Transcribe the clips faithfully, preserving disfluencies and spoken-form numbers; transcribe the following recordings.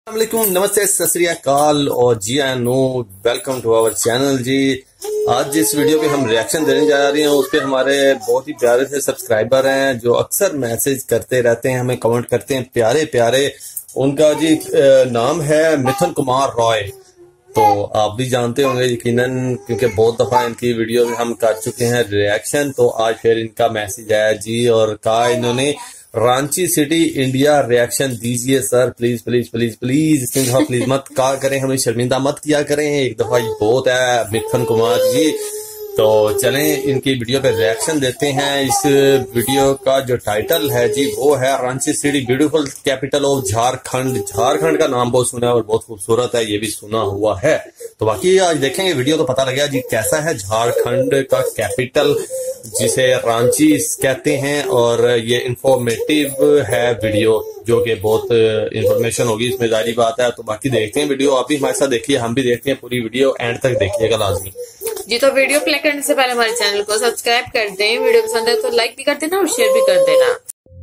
अस्सलामुअलैकुम, नमस्ते, सत श्री अकाल और जी I know welcome to our channel जी। आज जिस वीडियो पे हम रिएक्शन देने जा रहे हैं उस पे हमारे बहुत ही प्यारे से सब्सक्राइबर हैं जो अक्सर मैसेज करते रहते हैं, हमें कमेंट करते हैं प्यारे प्यारे। उनका जी नाम है मिथुन कुमार रॉय। तो आप भी जानते होंगे यकीनन, क्योंकि बहुत दफा इनकी वीडियो में हम कर चुके हैं रिएक्शन। तो आज फिर इनका मैसेज आया जी और कहा इन्होंने रांची सिटी इंडिया रिएक्शन दीजिए sir, please please please please इतनी दफा प्लीज मत कहा करें, हमें शर्मिंदा मत किया करें, एक दफा ही बहुत है मिथुन कुमार जी। तो चलें इनकी वीडियो पे रिएक्शन देते हैं। इस वीडियो का जो टाइटल है जी वो है Ranchi city beautiful capital of Jharkhand. Jharkhand का नाम बहुत सुना है और बहुत खूबसूरत है, ये भी सुना हुआ है। तो बाकी आज देखेंगे वीडियो तो पता लगेगा जी कैसा है झारखंड का कैपिटल जिसे रांची कहते हैं। और ये इंफॉर्मेटिव है वीडियो, जो कि बहुत इंफॉर्मेशन होगी इसमें, जारी बात है। तो बाकी देखते हैं वीडियो, आप भी हमारे साथ देखिए, हम भी देखते हैं पूरी वीडियो, एंड तक देखिएगा लाजमी जी। तो वीडियो प्ले करने से पहले हमारे चैनल को सब्सक्राइब कर दें, वीडियो पसंद है तो लाइक भी कर देना और शेयर भी कर देना।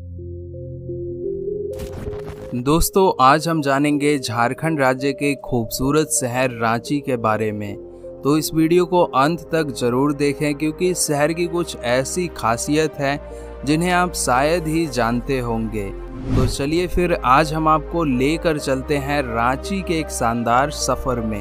दोस्तों, आज हम जानेंगे झारखंड राज्य के खूबसूरत शहर रांची के बारे में। तो इस वीडियो को अंत तक जरूर देखें क्योंकि इस शहर की कुछ ऐसी खासियत है जिन्हें आप शायद ही जानते होंगे। तो चलिए फिर आज हम आपको लेकर चलते हैं रांची के एक शानदार सफर में।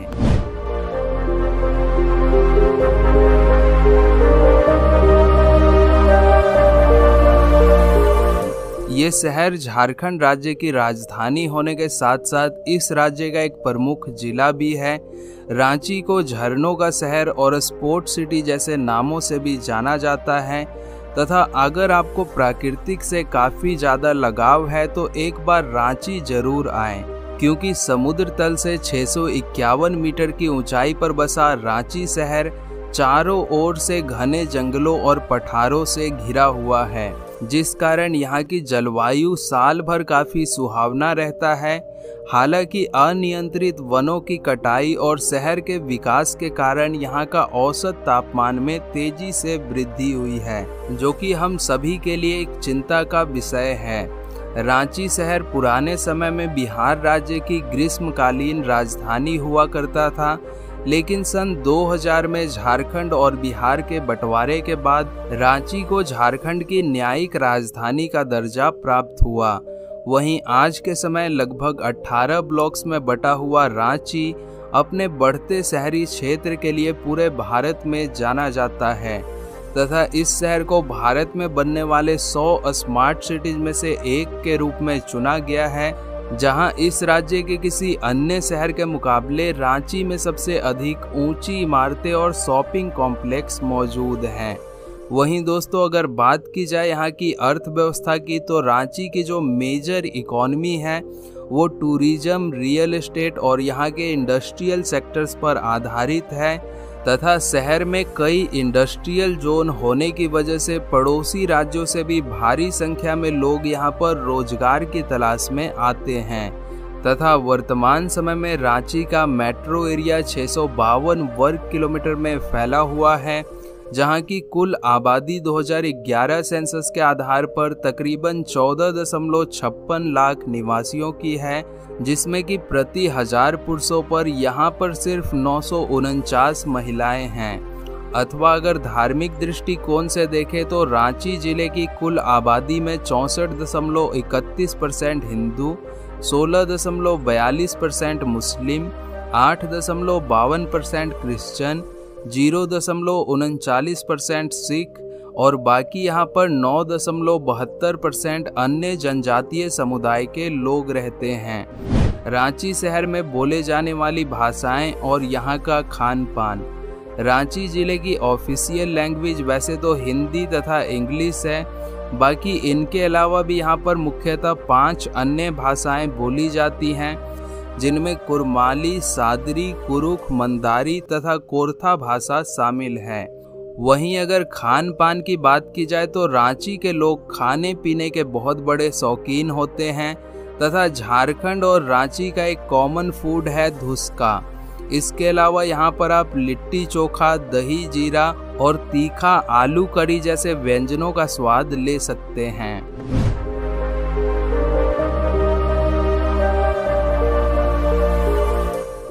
ये शहर झारखंड राज्य की राजधानी होने के साथ साथ इस राज्य का एक प्रमुख जिला भी है। रांची को झरनों का शहर और स्पोर्ट सिटी जैसे नामों से भी जाना जाता है। तथा अगर आपको प्राकृतिक से काफ़ी ज़्यादा लगाव है तो एक बार रांची जरूर आएं, क्योंकि समुद्र तल से छह सौ इक्यावन मीटर की ऊंचाई पर बसा रांची शहर चारों ओर से घने जंगलों और पठारों से घिरा हुआ है, जिस कारण यहाँ की जलवायु साल भर काफ़ी सुहावना रहता है। हालांकि अनियंत्रित वनों की कटाई और शहर के विकास के कारण यहाँ का औसत तापमान में तेजी से वृद्धि हुई है, जो कि हम सभी के लिए एक चिंता का विषय है। रांची शहर पुराने समय में बिहार राज्य की ग्रीष्मकालीन राजधानी हुआ करता था, लेकिन सन दो हज़ार में झारखंड और बिहार के बंटवारे के बाद रांची को झारखंड की न्यायिक राजधानी का दर्जा प्राप्त हुआ। वहीं आज के समय लगभग अठारह ब्लॉक्स में बटा हुआ रांची अपने बढ़ते शहरी क्षेत्र के लिए पूरे भारत में जाना जाता है तथा इस शहर को भारत में बनने वाले सौ स्मार्ट सिटीज में से एक के रूप में चुना गया है, जहां इस राज्य के किसी अन्य शहर के मुकाबले रांची में सबसे अधिक ऊंची इमारतें और शॉपिंग कॉम्प्लेक्स मौजूद हैं। वहीं दोस्तों, अगर बात की जाए यहाँ की अर्थव्यवस्था की, तो रांची की जो मेजर इकोनॉमी है वो टूरिज्म, रियल एस्टेट और यहाँ के इंडस्ट्रियल सेक्टर्स पर आधारित है तथा शहर में कई इंडस्ट्रियल जोन होने की वजह से पड़ोसी राज्यों से भी भारी संख्या में लोग यहाँ पर रोजगार की तलाश में आते हैं। तथा वर्तमान समय में रांची का मेट्रो एरिया छह सौ बावन वर्ग किलोमीटर में फैला हुआ है, जहाँ की कुल आबादी दो हज़ार ग्यारह सेंसस के आधार पर तकरीबन चौदह दशमलव छप्पन लाख निवासियों की है, जिसमें कि प्रति हजार पुरुषों पर यहाँ पर सिर्फ नौ सौ उनचास महिलाएं हैं। अथवा अगर धार्मिक दृष्टिकोण से देखें तो रांची जिले की कुल आबादी में चौंसठ दशमलव इकतीस परसेंट हिंदू, सोलह दशमलव बयालीस परसेंट मुस्लिम, आठ दशमलव बावन परसेंट क्रिश्चियन, जीरो दशमलव उनचालीस परसेंट सिख और बाकी यहाँ पर नौ दशमलव बहत्तर परसेंट अन्य जनजातीय समुदाय के लोग रहते हैं। रांची शहर में बोले जाने वाली भाषाएं और यहाँ का खान पान। रांची जिले की ऑफिशियल लैंग्वेज वैसे तो हिंदी तथा इंग्लिश है, बाकी इनके अलावा भी यहाँ पर मुख्यतः पांच अन्य भाषाएं बोली जाती हैं, जिनमें कुरमाली, सादरी, कुरुख, मंदारी तथा कोरथा भाषा शामिल है। वहीं अगर खान पान की बात की जाए तो रांची के लोग खाने पीने के बहुत बड़े शौकीन होते हैं तथा झारखंड और रांची का एक कॉमन फूड है धुसका। इसके अलावा यहाँ पर आप लिट्टी चोखा, दही जीरा और तीखा आलू करी जैसे व्यंजनों का स्वाद ले सकते हैं।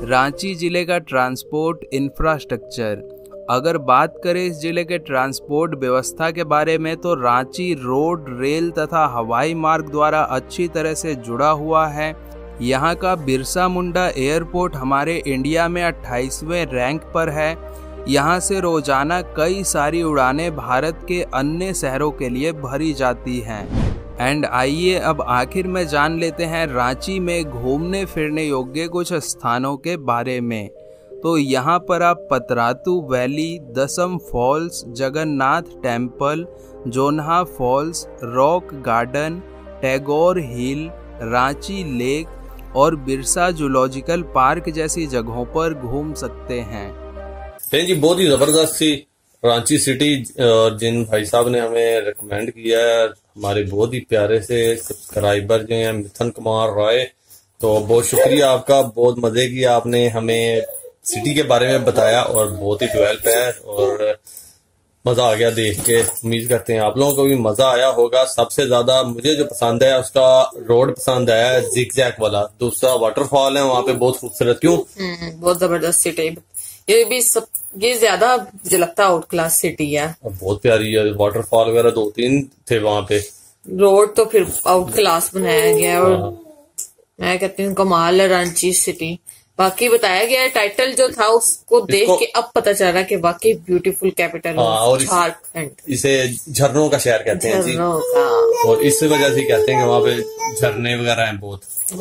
रांची जिले का ट्रांसपोर्ट इंफ्रास्ट्रक्चर। अगर बात करें इस जिले के ट्रांसपोर्ट व्यवस्था के बारे में तो रांची रोड, रेल तथा हवाई मार्ग द्वारा अच्छी तरह से जुड़ा हुआ है। यहाँ का बिरसा मुंडा एयरपोर्ट हमारे इंडिया में अट्ठाईसवें रैंक पर है। यहाँ से रोजाना कई सारी उड़ानें भारत के अन्य शहरों के लिए भरी जाती हैं। एंड आइए अब आखिर में जान लेते हैं रांची में घूमने फिरने योग्य कुछ स्थानों के बारे में। तो यहाँ पर आप Patratu valley, Dassam falls, Jagannath temple, Jonha falls, rock garden, Tagore hill, Ranchi lake और बिरसा जूलॉजिकल पार्क जैसी जगहों पर घूम सकते हैं। जी बहुत ही जबरदस्त सी रांची सिटी, और जिन भाई साहब ने हमें रिकमेंड किया है, हमारे बहुत ही प्यारे से सब्सक्राइबर जो हैं मिथुन कुमार रॉय, तो बहुत शुक्रिया आपका। बहुत मजे की आपने हमें सिटी के बारे में बताया और बहुत ही डेवलप है और मजा आ गया देख के। उम्मीद करते हैं आप लोगों को भी मजा आया होगा। सबसे ज्यादा मुझे जो पसंद है उसका रोड पसंद आया है, जिग जैक वाला। दूसरा वाटरफॉल है वहाँ पे, बहुत खूबसूरत। क्यों? बहुत जबरदस्त सिटी, ये भी सब, ये ज्यादा मुझे लगता है आउट क्लास सिटी है। बहुत प्यारी है, वाटरफॉल वगैरह दो तीन थे वहाँ पे। रोड तो फिर आउट क्लास बनाया गया है और मैं कहती हूँ कमाल है रांची सिटी। बाकी बताया गया है, टाइटल जो था उसको देख के अब पता चल रहा है कि वाकई ब्यूटीफुल कैपिटल है झारखंड। इसे झरनों का शहर कहते हैं जी, का। और इस वजह से कहते हैं कि वहाँ पे झरने वगैरह हैं बहुत।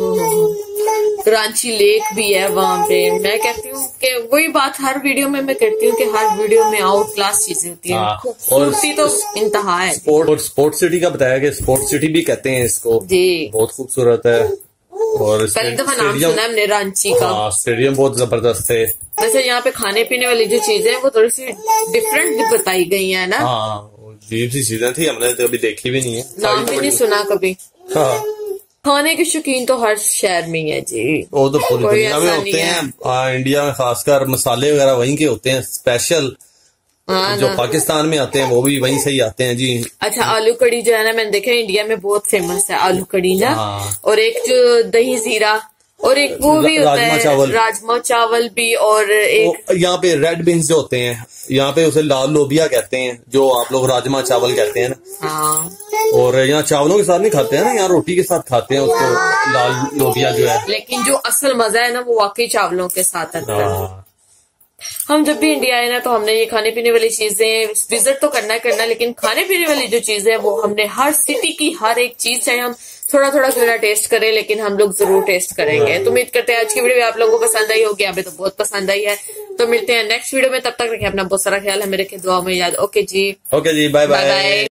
रांची लेक भी है वहाँ पे। मैं कहती हूँ कि वही बात हर वीडियो में मैं कहती हूँ कि हर वीडियो में आउट क्लास चीजें होती है। खूबसूरती तो इंतहा है। स्पोर्ट और स्पोर्ट सिटी का बताया कि स्पोर्ट सिटी भी कहते हैं इसको जी। बहुत खूबसूरत है और पहली दफा नाम सुना है हमने रांची का। हाँ, स्टेडियम बहुत जबरदस्त है। वैसे यहाँ पे खाने पीने वाली जो चीजें हैं वो थोड़ी सी डिफरेंट बताई गई है ना। हाँ, अजीब सी चीजें थी, हमने तो कभी देखी भी नहीं है, नाम भी नहीं सुना कभी। हाँ। खाने के शौकीन तो हर शहर में है जी, वो तो पूरी दुनिया में होते हैं। हाँ, इंडिया में खासकर मसाले वगैरह वहीं के होते हैं स्पेशल। हाँ, जो पाकिस्तान में आते हैं वो भी वहीं से ही आते हैं जी। अच्छा, आलू कड़ी जो है ना, मैंने देखा इंडिया में बहुत फेमस है आलू कड़ी ना। हाँ। और एक जो दही जीरा और एक वो भी होता है चावल, राजमा चावल भी। और एक यहाँ पे रेड बीन्स जो होते हैं, यहाँ पे उसे लाल लोबिया कहते हैं, जो आप लोग राजमा चावल कहते हैं ना। हाँ। और यहाँ चावलों के साथ नहीं खाते हैं ना, यहाँ रोटी के साथ खाते हैं उसको, लाल लोबिया जो है। लेकिन जो असल मजा है ना वो वाकई चावलों के साथ आता है। हम जब भी इंडिया आए ना तो हमने ये खाने पीने वाली चीजें विजिट तो करना करना, लेकिन खाने पीने वाली जो चीजें है वो हमने हर सिटी की हर एक चीज, चाहे हम थोड़ा थोड़ा क्यों ना टेस्ट करें, लेकिन हम लोग जरूर टेस्ट करेंगे। तो उम्मीद करते हैं आज की वीडियो आप लोगों को पसंद आई होगी। हमें तो बहुत पसंद आई है। तो मिलते हैं नेक्स्ट वीडियो में, तब तक रखें अपना बहुत सारा ख्याल, हमें रखें दुआ में याद। ओके जी, ओके जी, बाय बाय।